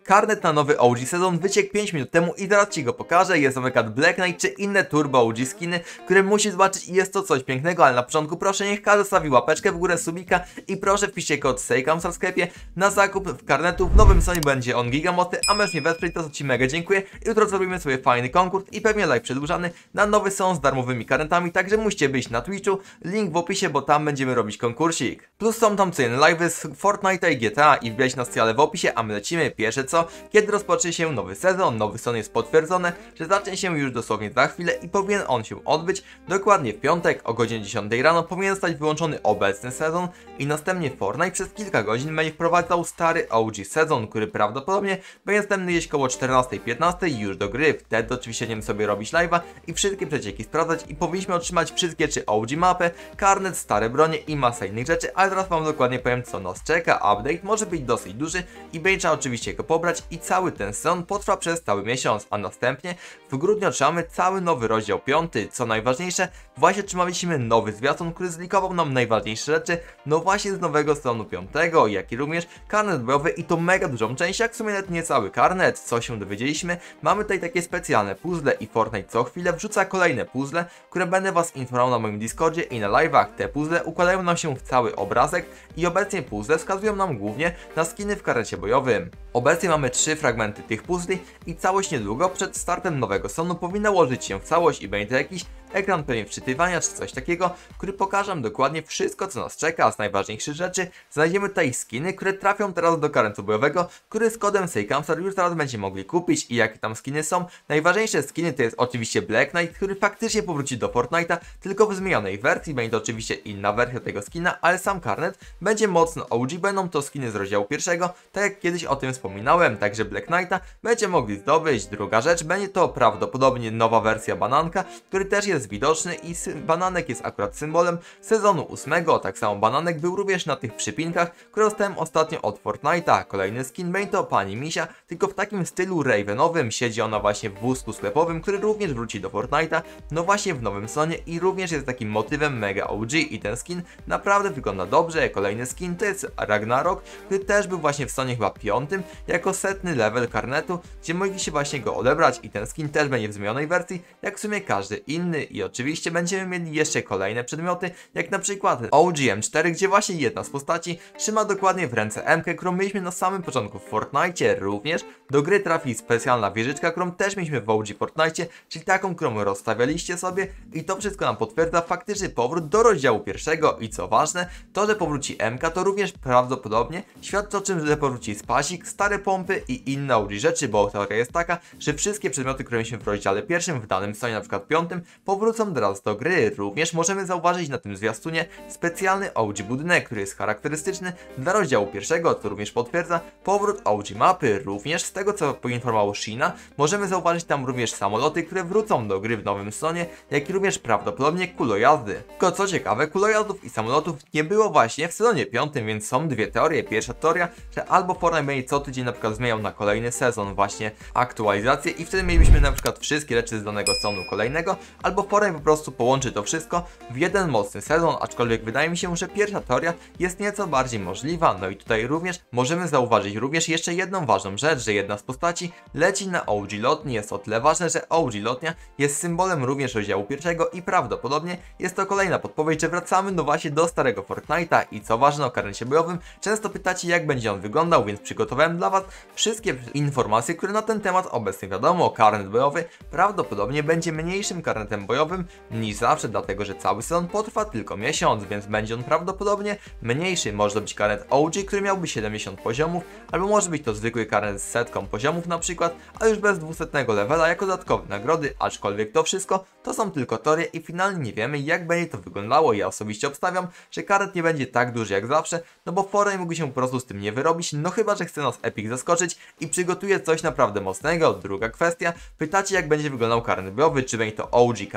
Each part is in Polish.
Karnet na nowy OG sezon wyciekł 5 minut temu i zaraz Ci go pokażę. Jest to na przykład Black Knight czy inne turbo OG skiny, które musisz zobaczyć i jest to coś pięknego, ale na początku proszę niech każdy stawi łapeczkę w górę, subika i proszę wpiszcie kod SEJKAMSA w sklepie na zakup w karnetu. W nowym sezonie będzie on gigamocny, a możesz mnie wesprzeć, to co Ci mega dziękuję. Jutro zrobimy sobie fajny konkurs i pewnie live przedłużany na nowy sezon z darmowymi karnetami, także musicie być na Twitchu, link w opisie, bo tam będziemy robić konkursik. Plus są tam codzienne live'y z Fortnite'a i GTA i wbijać na stronę w opisie, a my lecimy. Pierwsze co, kiedy rozpocznie się nowy sezon jest potwierdzone, że zacznie się już dosłownie za chwilę i powinien on się odbyć dokładnie w piątek o godzinie 10 rano. Powinien zostać wyłączony obecny sezon i następnie Fortnite przez kilka godzin będzie wprowadzał stary OG sezon, który prawdopodobnie będzie następny gdzieś koło 14-15 już do gry. Wtedy oczywiście będziemy sobie robić live'a i wszystkie przecieki sprawdzać i powinniśmy otrzymać wszystkie czy OG mapę, karnet, stare bronie i masa innych rzeczy, ale teraz wam dokładnie powiem co nas czeka. Update może być dosyć duży i będzie trzeba oczywiście go pobrać i cały ten sezon potrwa przez cały miesiąc, a następnie w grudniu otrzymamy cały nowy rozdział 5. Co najważniejsze, właśnie otrzymaliśmy nowy zwiastun, który zlikował nam najważniejsze rzeczy, no właśnie z nowego sezonu 5, jak i również karnet bojowy i to mega dużą część, jak w sumie nawet nie cały karnet. Co się dowiedzieliśmy, mamy tutaj takie specjalne puzzle i Fortnite co chwilę wrzuca kolejne puzzle, które będę was informował na moim Discordzie i na live'ach. Te puzzle układają nam się w cały obrazek i obecnie puzzle wskazują nam głównie na skiny w karnecie bojowym. Obecnie mamy 3 fragmenty tych puzli i całość niedługo przed startem nowego sezonu powinna ułożyć się w całość i będzie to jakiś ekran pewnie wczytywania czy coś takiego, który pokaże nam dokładnie wszystko co nas czeka. Z najważniejszych rzeczy znajdziemy tutaj skiny, które trafią teraz do karnetu bojowego, który z kodem SEJKAMSA już teraz będziecie mogli kupić i jakie tam skiny są. Najważniejsze skiny to jest oczywiście Black Knight, który faktycznie powróci do Fortnite'a, tylko w zmienionej wersji. Będzie to oczywiście inna wersja tego skina, ale sam karnet będzie mocno OG, będą to skiny z rozdziału pierwszego, tak jak kiedyś o tym wspominałem, także Black Knighta będziecie mogli zdobyć. Druga rzecz, będzie to prawdopodobnie nowa wersja bananka, który też jest widoczny i bananek jest akurat symbolem sezonu 8, tak samo bananek był również na tych przypinkach, które dostałem ostatnio od Fortnite'a. Kolejny skin będzie to pani Misia, tylko w takim stylu ravenowym, siedzi ona właśnie w wózku sklepowym, który również wróci do Fortnite'a, no właśnie w nowym sezonie i również jest takim motywem mega OG i ten skin naprawdę wygląda dobrze. Kolejny skin to jest Ragnarok, który też był właśnie w sezonie chyba 5, jako 100. level karnetu, gdzie mogliście właśnie go odebrać i ten skin też będzie w zmienionej wersji, jak w sumie każdy inny. I oczywiście będziemy mieli jeszcze kolejne przedmioty, jak na przykład OGM4, gdzie właśnie jedna z postaci trzyma dokładnie w ręce M-kę, którą mieliśmy na samym początku w Fortnite. Również do gry trafi specjalna wieżyczka, którą też mieliśmy w OG Fortnite, czyli taką, którą rozstawialiście sobie i to wszystko nam potwierdza faktyczny powrót do rozdziału pierwszego i co ważne, to, że powróci M-ka, to również prawdopodobnie świadczy o czym, że powróci spasik, stare pompy i inne OG rzeczy, bo teoria jest taka, że wszystkie przedmioty, które mieliśmy w rozdziale pierwszym, w danym sezonie, na przykład 5, powrócą teraz do gry. Również możemy zauważyć na tym zwiastunie specjalny OG budynek, który jest charakterystyczny dla rozdziału pierwszego, co również potwierdza powrót OG mapy. Również z tego co poinformował Sheena, możemy zauważyć tam również samoloty, które wrócą do gry w nowym sezonie, jak i również prawdopodobnie kulojazdy. Tylko co ciekawe, kulojazdów i samolotów nie było właśnie w sezonie 5, więc są dwie teorie. Pierwsza teoria, że albo Fortnite będzie co tydzień na przykład zmieniał na kolejny sezon właśnie aktualizację i wtedy mielibyśmy na przykład wszystkie rzeczy z danego sezonu kolejnego, albo Fortnite po prostu połączy to wszystko w jeden mocny sezon, aczkolwiek wydaje mi się, że pierwsza teoria jest nieco bardziej możliwa. No i tutaj również możemy zauważyć również jeszcze jedną ważną rzecz, że jedna z postaci leci na OG lotni. Jest o tyle ważne, że OG lotnia jest symbolem również rozdziału pierwszego i prawdopodobnie jest to kolejna podpowiedź, że wracamy no właśnie do starego Fortnite'a. I co ważne o karnecie bojowym, często pytacie jak będzie on wyglądał, więc przygotowałem dla was wszystkie informacje, które na ten temat obecnie wiadomo. Karnet bojowy prawdopodobnie będzie mniejszym karnetem bojowym niż zawsze, dlatego że cały sezon potrwa tylko miesiąc, więc będzie on prawdopodobnie mniejszy. Może to być karnet OG, który miałby 70 poziomów, albo może być to zwykły karnet z 100 poziomów na przykład, a już bez 200 levela jako dodatkowe nagrody, aczkolwiek to wszystko to są tylko teorie i finalnie nie wiemy jak będzie to wyglądało. Ja osobiście obstawiam, że karnet nie będzie tak duży jak zawsze, no bo Fortnite mógł się po prostu z tym nie wyrobić, no chyba, że chce nas Epic zaskoczyć i przygotuje coś naprawdę mocnego. Druga kwestia, pytacie jak będzie wyglądał karnet bojowy, czy będzie to OG karnet,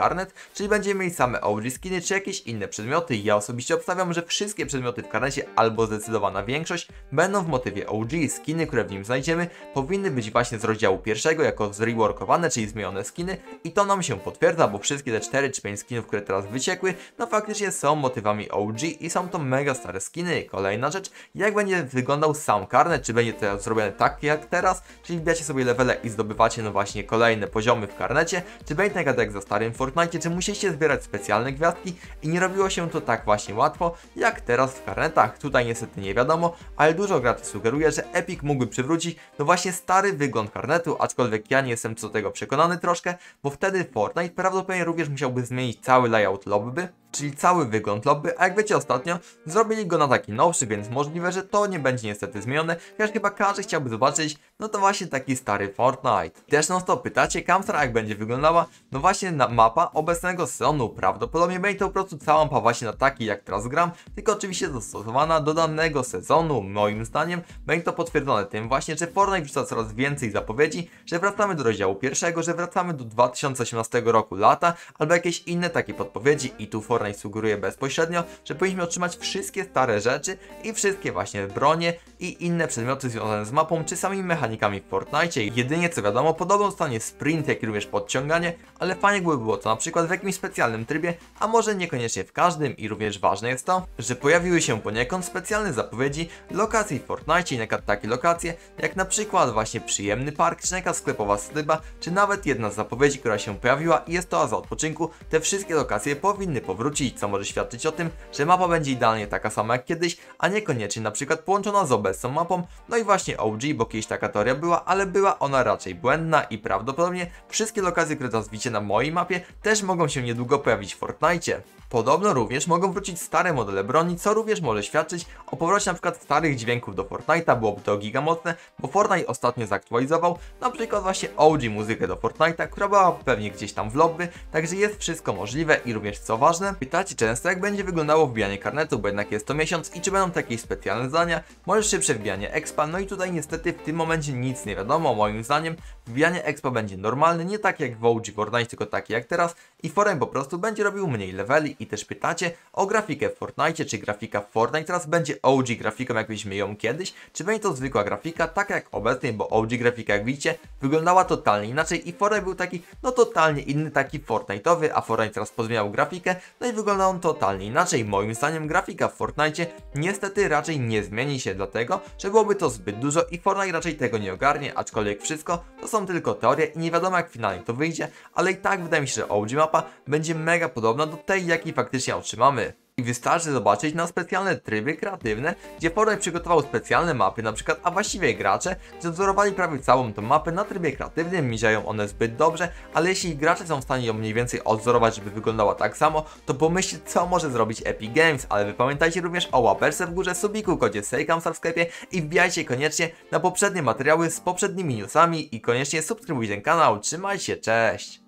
karnet, czyli będziemy mieli same OG skiny czy jakieś inne przedmioty. Ja osobiście obstawiam, że wszystkie przedmioty w karnecie, albo zdecydowana większość, będą w motywie OG. Skiny, które w nim znajdziemy, powinny być właśnie z rozdziału pierwszego jako zreworkowane, czyli zmienione skiny, i to nam się potwierdza, bo wszystkie te 4 czy 5 skinów, które teraz wyciekły, no faktycznie są motywami OG i są to mega stare skiny. Kolejna rzecz, jak będzie wyglądał sam karnet, czy będzie to zrobione tak jak teraz, czyli wbijacie sobie levele i zdobywacie no właśnie kolejne poziomy w karnecie, czy będzie tak jak za starym Fortnite, czy musieliście zbierać specjalne gwiazdki i nie robiło się to tak właśnie łatwo, jak teraz w karnetach. Tutaj niestety nie wiadomo, ale dużo graczy sugeruje, że Epic mógłby przywrócić no właśnie stary wygląd karnetu, aczkolwiek ja nie jestem co do tego przekonany troszkę, bo wtedy Fortnite prawdopodobnie również musiałby zmienić cały layout lobby, czyli cały wygląd lobby, a jak wiecie ostatnio zrobili go na taki nowszy, więc możliwe, że to nie będzie niestety zmienione, chociaż chyba każdy chciałby zobaczyć, no to właśnie taki stary Fortnite. Też non stop pytacie, Kamstra, jak będzie wyglądała, no właśnie mapa obecnego sezonu, prawdopodobnie będzie to po prostu cała mapa właśnie na taki jak teraz gram, tylko oczywiście dostosowana do danego sezonu. Moim zdaniem będzie to potwierdzone tym właśnie, że Fortnite wrzuca coraz więcej zapowiedzi, że wracamy do rozdziału pierwszego, że wracamy do 2018 roku lata, albo jakieś inne takie podpowiedzi, i tu Fortnite sugeruje bezpośrednio, że powinniśmy otrzymać wszystkie stare rzeczy i wszystkie właśnie bronie i inne przedmioty związane z mapą czy samymi mechanikami w Fortnite. Jedynie co wiadomo, podobno zostanie sprint, jak i również podciąganie, ale fajnie by było to na przykład w jakimś specjalnym trybie, a może niekoniecznie w każdym. I również ważne jest to, że pojawiły się poniekąd specjalne zapowiedzi lokacji w Fortnite i takie lokacje jak na przykład właśnie przyjemny park, czy jakaś sklepowa styba, czy nawet jedna z zapowiedzi, która się pojawiła i jest to oaza odpoczynku. Te wszystkie lokacje powinny powrócić, co może świadczyć o tym, że mapa będzie idealnie taka sama jak kiedyś, a niekoniecznie na przykład połączona z obecną mapą. No i właśnie OG, bo kiedyś taka teoria była, ale była ona raczej błędna i prawdopodobnie wszystkie lokacje, które teraz widzicie na mojej mapie, też mogą się niedługo pojawić w Fortnite. Podobno również mogą wrócić stare modele broni, co również może świadczyć o powrocie na przykład starych dźwięków do Fortnite'a. Byłoby to giga mocne, bo Fortnite ostatnio zaktualizował na przykład właśnie OG muzykę do Fortnite'a, która była pewnie gdzieś tam w lobby, także jest wszystko możliwe. I również co ważne, pytacie często, jak będzie wyglądało wbijanie karnetu, bo jednak jest to miesiąc i czy będą takie specjalne zadania, może szybsze wbijanie expa. No i tutaj niestety w tym momencie nic nie wiadomo. Moim zdaniem wbijanie expa będzie normalne, nie tak jak w OG Fortnite, tylko takie jak teraz, i Fortnite po prostu będzie robił mniej leveli. I też pytacie o grafikę w Fortnite, czy grafika w Fortnite teraz będzie OG grafiką, jak byliśmy ją kiedyś, czy będzie to zwykła grafika, taka jak obecnie, bo OG grafika, jak widzicie, wyglądała totalnie inaczej i Fortnite był taki, no totalnie inny, taki Fortnite'owy, a Fortnite teraz pozmieniał grafikę, no i wygląda on totalnie inaczej. Moim zdaniem grafika w Fortnite niestety raczej nie zmieni się, dlatego, że byłoby to zbyt dużo i Fortnite raczej tego nie ogarnie, aczkolwiek wszystko to są tylko teorie i nie wiadomo jak finalnie to wyjdzie, ale i tak wydaje mi się, że OG mapa będzie mega podobna do tej, jakiej faktycznie otrzymamy. I wystarczy zobaczyć na specjalne tryby kreatywne, gdzie Fortnite przygotował specjalne mapy, na przykład, a właściwie gracze, że wzorowali prawie całą tą mapę na trybie kreatywnym, nie działają one zbyt dobrze, ale jeśli gracze są w stanie ją mniej więcej odwzorować, żeby wyglądała tak samo, to pomyślcie, co może zrobić Epic Games. Ale wy pamiętajcie również o łaperce w górze, subiku, kodzie SEJKAMSTAR w sklepie i wbijajcie koniecznie na poprzednie materiały z poprzednimi newsami i koniecznie subskrybujcie ten kanał. Trzymajcie się, cześć!